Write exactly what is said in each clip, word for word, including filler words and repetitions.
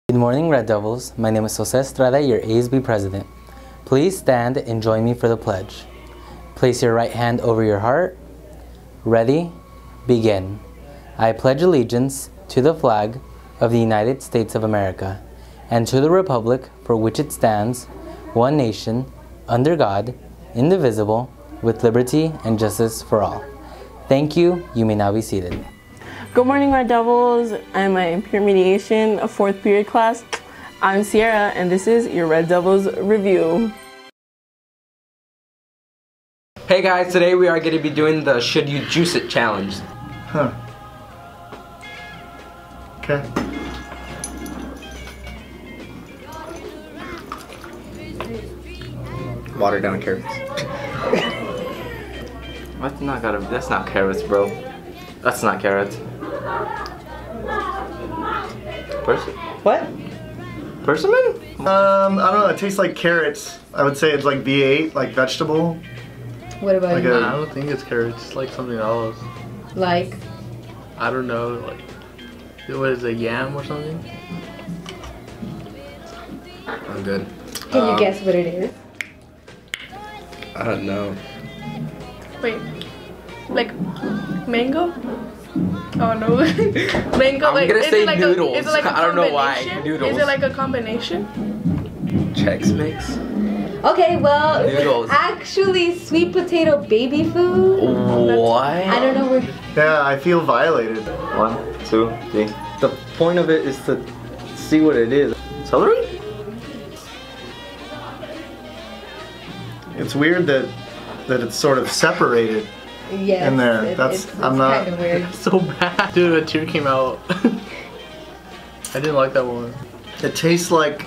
Good morning, Red Devils. My name is Jose Estrada, your A S B president. Please stand and join me for the pledge. Place your right hand over your heart. Ready? Begin. I pledge allegiance to the flag of the United States of America and to the republic for which it stands, one nation, under God, indivisible, with liberty and justice for all. Thank you. You may now be seated. Good morning, Red Devils. I'm in Peer Mediation, a fourth period class. I'm Sierra, and this is your Red Devils Review. Hey guys, today we are going to be doing the Should You Juice It challenge. Huh. Okay. Water down carrots. That's not gotta. That's not carrots, bro. That's not carrots. Persi What? Persimmon? Um, I don't know. It tastes like carrots. I would say it's like V eight, like vegetable. What about Like you? a- Nah, I don't think it's carrots. It's like something else. Like? I don't know. Like, what is it, a yam or something? I'm good. Can Um, you guess what it is? I don't know. Wait, like mango? Oh no, mango. I'm like, gonna is say it like noodles. A, is it like a I don't know why. combination? Noodles. Is it like a combination? Chex Mix. Okay, well, Noodles. it's actually sweet potato baby food. What? I don't know where. Yeah, I feel violated. One, two, three. The point of it is to see what it is. Celery? It's weird that that it's sort of separated Yes, in there. it- That's it's, I'm it's not. kind of weird. So bad. Dude, a tear came out. I didn't like that one. It tastes like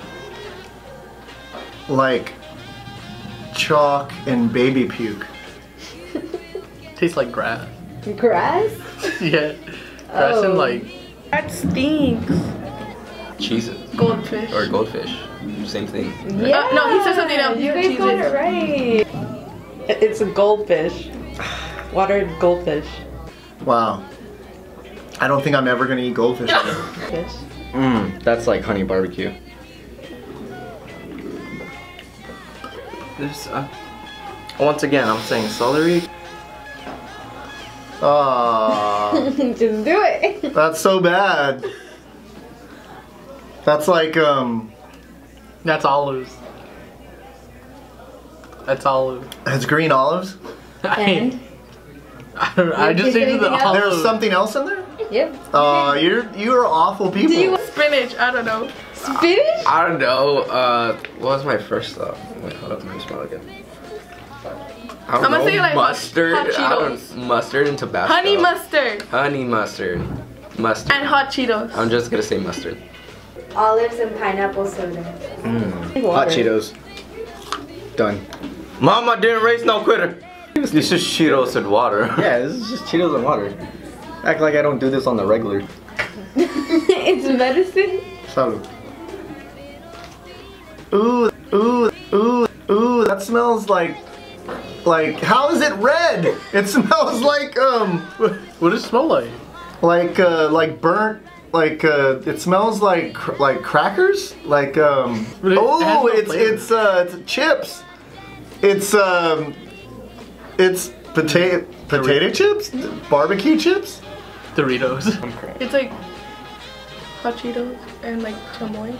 like chalk and baby puke. Tastes like grass. Grass? Yeah. Grass Oh. and like. That stinks. Cheeses. Goldfish. Or goldfish. Same thing. Yeah. Uh, no, he said something else. You guys got it right. It's a goldfish. Watered goldfish. Wow. I don't think I'm ever gonna eat goldfish again. Fish. Mmm, that's like honey barbecue. This, uh, once again, I'm saying celery. Ah, Just do it. that's so bad. That's like um, That's olives. That's olive. it's green olives. And? I don't know. I You just pick tasted the anything else? olive. There's something else in there. Yep. Uh, you're you are awful people. Do you Spinach. I don't know. Spinach? I don't know. Uh, what was my first thought? Wait, hold up. Let me smell again. I don't I'm gonna know. say, like, hot- mustard. hot I don't, Cheetos. mustard and Tabasco. Honey mustard Honey mustard. Mustard. and hot Cheetos. I'm just gonna say mustard. Olives and pineapple soda. Hot Cheetos. Done. Mom, I didn't raise no quitter. This is Cheetos and water. Yeah, this is just Cheetos and water. Act like I don't do this on the regular. It's medicine? Salud. Ooh, ooh, ooh, ooh, that smells like, like, how is it red? It smells like, um, What does it smell like? like, uh, like burnt, like, uh, it smells like, cr like crackers? Like, um, But it has oh, no it's, flavor. it's, uh, it's chips. It's, um, it's potato, potato chips? Barbecue chips? Doritos. It's like hot Cheetos and like chamoy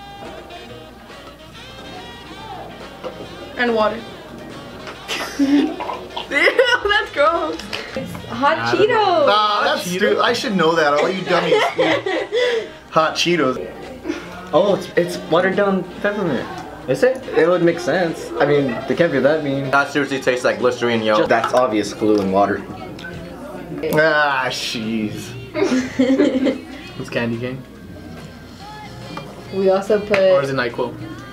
and water. Ew, that's gross. Hot I don't know. Cheetos. Ah, that's Cheetos? stupid. I should know that. All you dummies eat hot Cheetos. Oh, it's, it's watered down peppermint. Is it? It would make sense. I mean, they can't be that mean. That seriously tastes like glycerine, yo. That's obvious glue and water. Ah, jeez. It's candy cane. We also Or put is it NyQuil?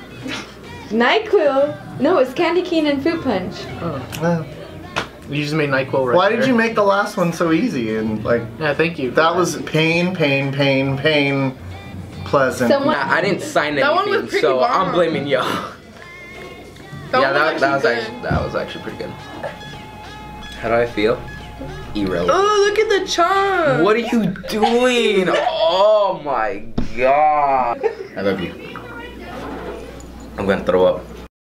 NyQuil. No, it's candy cane and fruit punch. Oh. Ah. You just made NyQuil right Why there. did you make the last one so easy and like Yeah, thank you. that was pain, pain, pain, pain, pleasant. Someone. I didn't sign anything, That one was pretty so I'm bomb. blaming yo. That yeah, one that, was that was actually actually good. that was actually pretty good. How do I feel? Irrelevant. Oh, look at the chunk. What are you doing? Oh my God. I love you. I'm gonna throw up.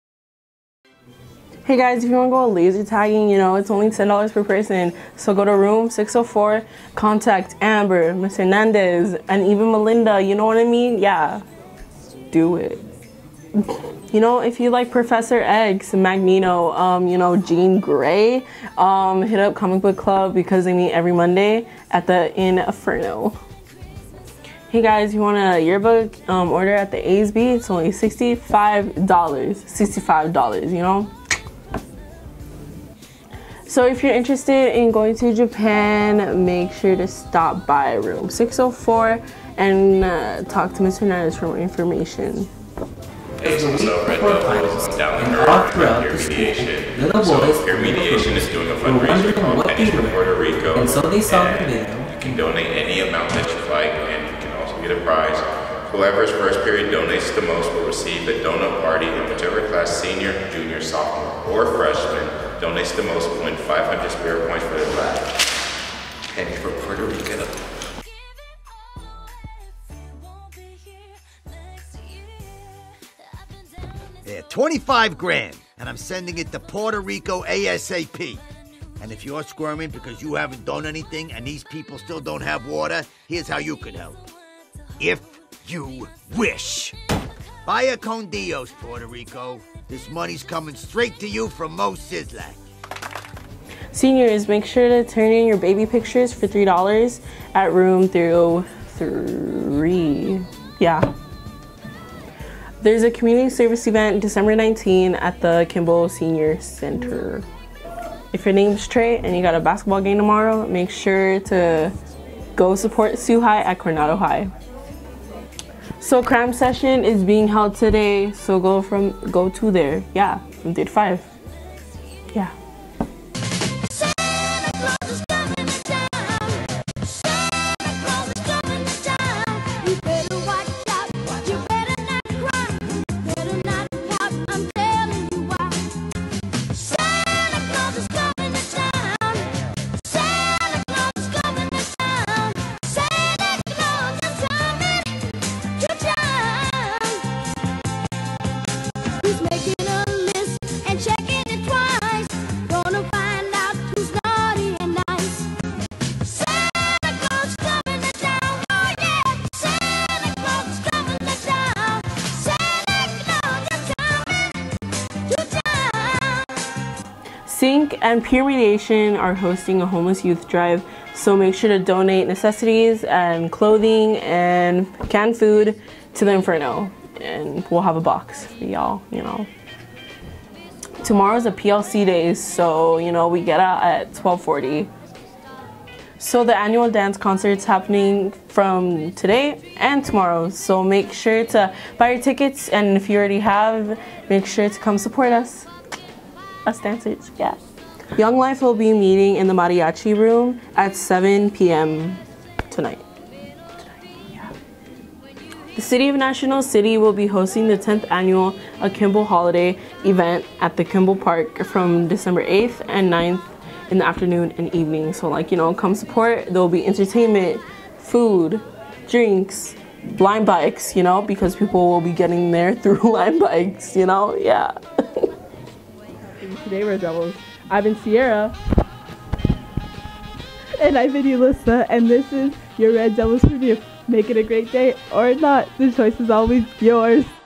Hey guys, if you want to go laser tagging, you know, it's only ten dollars per person. So go to room six oh four, contact Amber, Miss Hernandez, and even Melinda, you know what I mean? Yeah, do it. You know, if you like Professor X, Magneto, um, you know, Jean Grey, um, hit up Comic Book Club because they meet every Monday at the Inferno. Hey guys, you want a yearbook um, order at the A S B? It's only sixty-five dollars. sixty-five dollars, you know? So if you're interested in going to Japan, make sure to stop by room six oh four and uh, talk to Miss Hernandez for more information. So Red Devils down the road for peer mediation. So peer mediation is doing a fundraiser called Pennies for Puerto Rico. And so they saw the video. You can donate any amount that you like, and you can also get a prize. Whoever's first period donates the most will receive a donut party, and whichever class, senior, junior, sophomore, or freshman, donates the most will win five hundred spirit points for their class. Pennies for Puerto Rico. Yeah, twenty-five grand, and I'm sending it to Puerto Rico ASAP. And if you're squirming because you haven't done anything and these people still don't have water, here's how you can help. If you wish. Via Con Dios, Puerto Rico. This money's coming straight to you from Mo Sislak. Seniors, make sure to turn in your baby pictures for three dollars at room through three. Yeah. There's a community service event December nineteenth at the Kimball Senior Center. If your name's Trey and you got a basketball game tomorrow, make sure to go support Sioux High at Coronado High. So cram session is being held today, so go from go to there. Yeah, from three to five. Yeah. Sync and Peer Mediation are hosting a homeless youth drive, so make sure to donate necessities and clothing and canned food to the Inferno, and we'll have a box for y'all, you know. Tomorrow's a P L C day, so, you know, we get out at twelve forty. So the annual dance concert's happening from today and tomorrow, so make sure to buy your tickets, and if you already have, make sure to come support us. Us dancers, yeah. Young Life will be meeting in the mariachi room at seven p m tonight. tonight yeah. The City of National City will be hosting the tenth annual Akimbo Holiday event at the Kimball Park from December eighth and ninth in the afternoon and evening. So, like, you know, come support. There will be entertainment, food, drinks, line bikes, you know, because people will be getting there through line bikes, you know, yeah. Today, Red Devils. I've been Sierra. And I've been Elissa, and this is your Red Devils review. Make it a great day or not. The choice is always yours.